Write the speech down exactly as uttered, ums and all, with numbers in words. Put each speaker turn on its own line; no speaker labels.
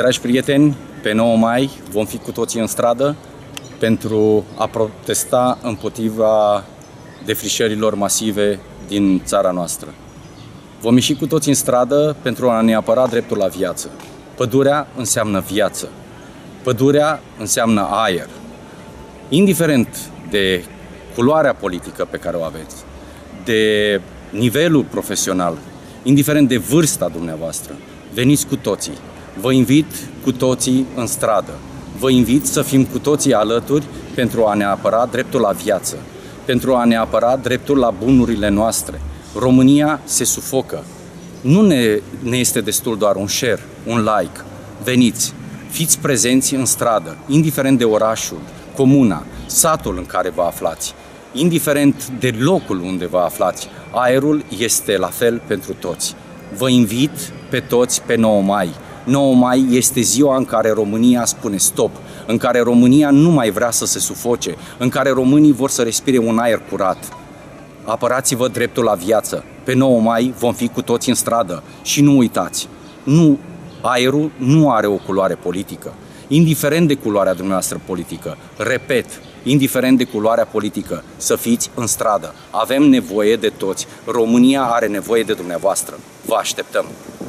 Dragi prieteni, pe nouă mai vom fi cu toții în stradă pentru a protesta împotriva defrișărilor masive din țara noastră. Vom ieși cu toții în stradă pentru a ne apăra dreptul la viață. Pădurea înseamnă viață. Pădurea înseamnă aer. Indiferent de culoarea politică pe care o aveți, de nivelul profesional, indiferent de vârsta dumneavoastră, veniți cu toții. Vă invit cu toții în stradă. Vă invit să fim cu toții alături pentru a ne apăra dreptul la viață, pentru a ne apăra dreptul la bunurile noastre. România se sufocă. Nu ne, ne este destul doar un share, un like. Veniți, fiți prezenți în stradă, indiferent de orașul, comuna, satul în care vă aflați, indiferent de locul unde vă aflați. Aerul este la fel pentru toți. Vă invit pe toți pe nouă mai. nouă mai este ziua în care România spune stop, în care România nu mai vrea să se sufoce, în care românii vor să respire un aer curat. Apărați-vă dreptul la viață. Pe nouă mai vom fi cu toți în stradă și nu uitați, nu, aerul nu are o culoare politică. Indiferent de culoarea dumneavoastră politică, repet, indiferent de culoarea politică, să fiți în stradă. Avem nevoie de toți. România are nevoie de dumneavoastră. Vă așteptăm!